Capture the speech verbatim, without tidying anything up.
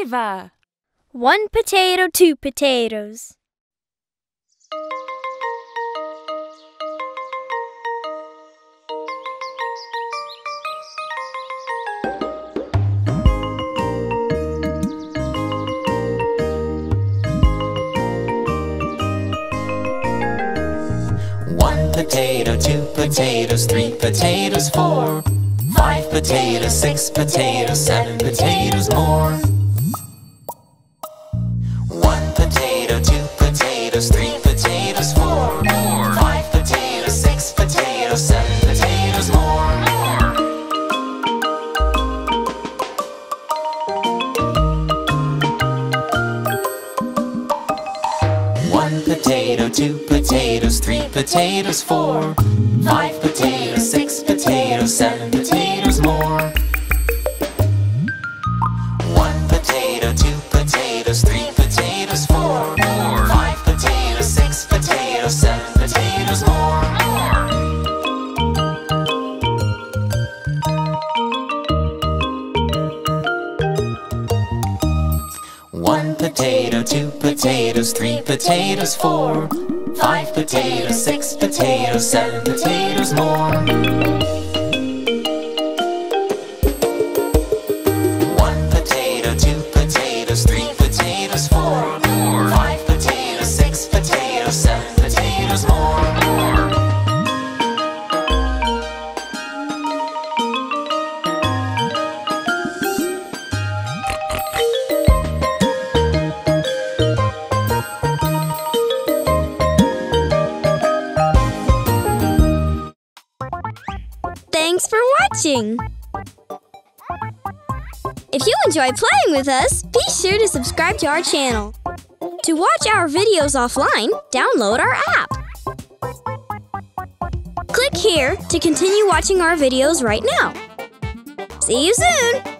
Eva. One potato, two potatoes. One potato, two potatoes, three potatoes, four, five potatoes, six potatoes, seven potatoes more. One potato, two potatoes, three potatoes, four, five potatoes, six potatoes, seven potatoes more. One potato, two potatoes, three potatoes, four, five potatoes, six potatoes, seven potatoes more. One potato, two potatoes, three potatoes, four, five potatoes, six potatoes, seven potatoes more. One potato, two potatoes, three potatoes, four, five potatoes, six potatoes, seven potatoes more. One potato, two potatoes, three potatoes, four, five potatoes, six potatoes, seven potatoes more. Thanks for watching! If you enjoy playing with us, be sure to subscribe to our channel. To watch our videos offline, download our app. Click here to continue watching our videos right now. See you soon!